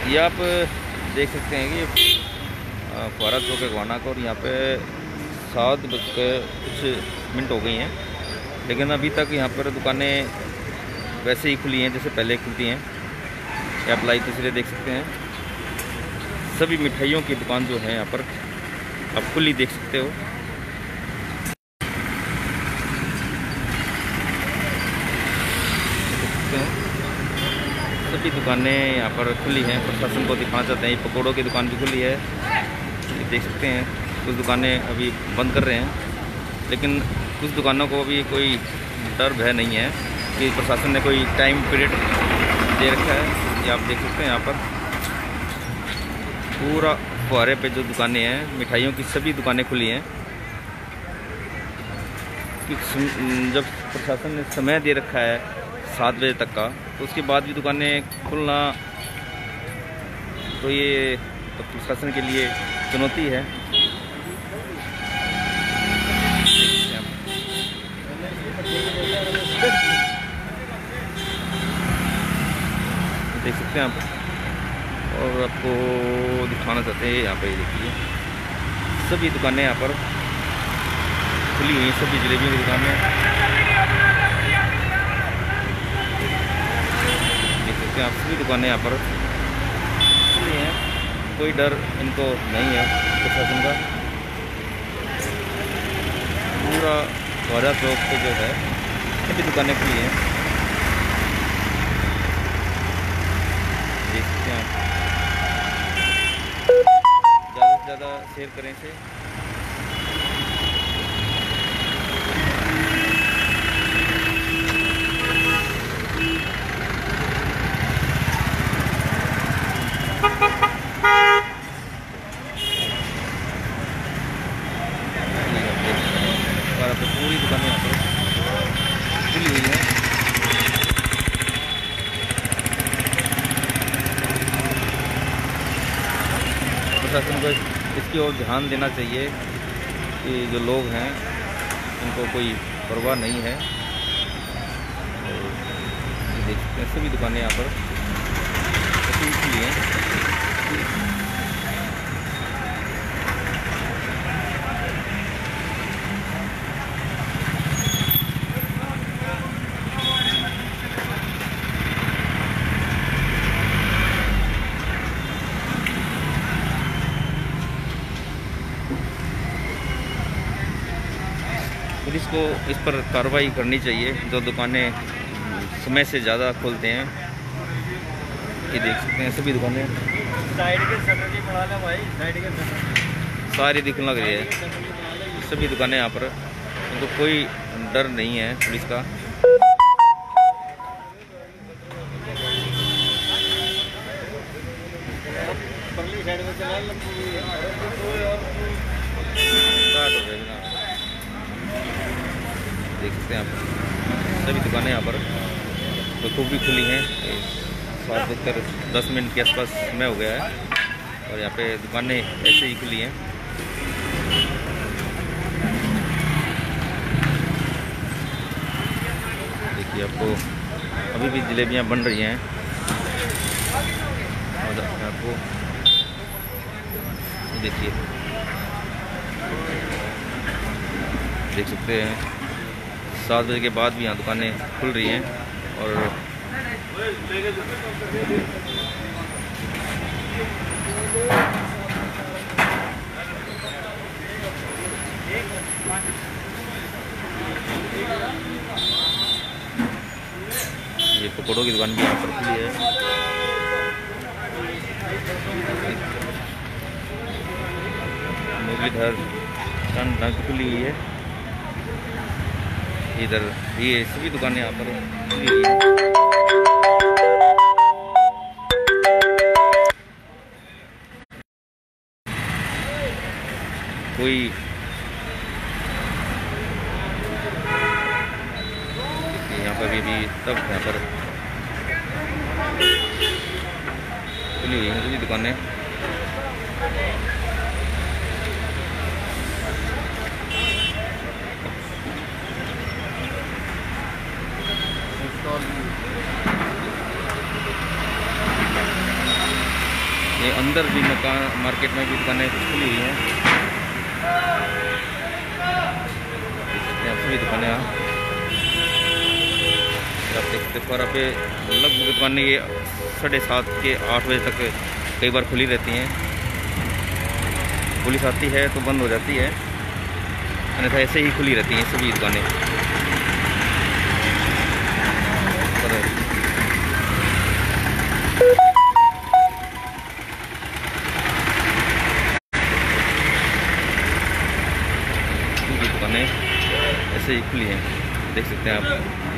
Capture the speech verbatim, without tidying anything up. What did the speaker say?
ये आप देख सकते हैं कि फुहारा चौक है गोहाना का, और यहाँ पे सात बज के कुछ मिनट हो गई हैं, लेकिन अभी तक यहाँ पर दुकानें वैसे ही खुली हैं जैसे पहले खुलती हैं। ये आप लाइव तस्वीरें देख सकते हैं। सभी मिठाइयों की दुकान जो है यहाँ पर आप खुली देख सकते हो। सभी दुकानें यहाँ पर खुली हैं। प्रशासन को दिखाना चाहते हैं, ये पकौड़ों की दुकान भी खुली है, ये देख सकते हैं। कुछ दुकानें अभी बंद कर रहे हैं, लेकिन कुछ दुकानों को अभी कोई डर भय नहीं है कि प्रशासन ने कोई टाइम पीरियड दे रखा है। ये आप देख सकते हैं यहाँ पर पूरा फुहारे पे जो दुकानें हैं, मिठाइयों की सभी दुकानें खुली हैं। जब प्रशासन ने समय दे रखा है सात बजे तक का, तो उसके बाद भी दुकानें खुलना तो ये तो प्रशासन के लिए चुनौती है। देख सकते हैं आप, और आपको दिखाना चाहते हैं यहाँ पे देखिए सभी दुकानें यहाँ पर खुली हुई हैं, सभी जलेबियों की दुकानें देख सकते हैं आप। सभी दुकानें यहाँ पर खुली हैं, कोई डर इनको नहीं है प्रशासन का। पूरा फुहारा चौक पे जो है सभी दुकानें खुली हैं, देख सकते हैं आप। ज़्यादा से ज़्यादा शेयर करें इसे। तो पूरी दुकानें यहाँ पर खुली हुई हैं। प्रशासन को इसकी ओर ध्यान देना चाहिए कि जो लोग हैं उनको कोई परवाह नहीं है। देख सकते हैं सभी दुकानें यहाँ पर खुली हैं। पुलिस को इस पर कार्रवाई करनी चाहिए जो दुकानें समय से ज़्यादा खोलते हैं। ये देख सकते हैं सभी दुकानें साइड के शटर की बढ़ा ले भाई, साइड के शटर सारी दिखने लग रही है। सभी दुकानें यहाँ पर, उनको कोई डर नहीं है पुलिस का। देख सकते हैं आप सभी दुकानें यहाँ पर बखूबी खुली हैं। सात बजकर दस मिनट के आसपास समय हो गया है, और यहाँ पे दुकानें ऐसे ही खुली हैं। देखिए आपको अभी भी जलेबियाँ बन रही हैं, और आपको देखिए देख सकते हैं सात बजे के बाद भी यहाँ दुकानें खुल रही हैं। और ये पकौड़ों की दुकान भी यहाँ पर खुली है। मुरलीधर टन टंग खुली हुई है। इधर ये सभी दुकानें यहाँ पर खुली हुई हैं। कोई यहाँ पर भी, भी तब यहाँ पर खुली हुई हैं सभी दुकानें। ये अंदर भी मकान मार्केट में भी दुकानें कुछ खुली हुई हैं। यहाँ सभी दुकानें आप देख सकते हैं। पर पे लगभग दुकानें ये साढ़े सात के आठ बजे तक कई बार खुली रहती हैं। पुलिस आती है तो बंद हो जाती है, अन्यथा ऐसे ही खुली रहती हैं सभी दुकानें। दुकानें ऐसे ही खुली हैं, देख सकते हैं आप।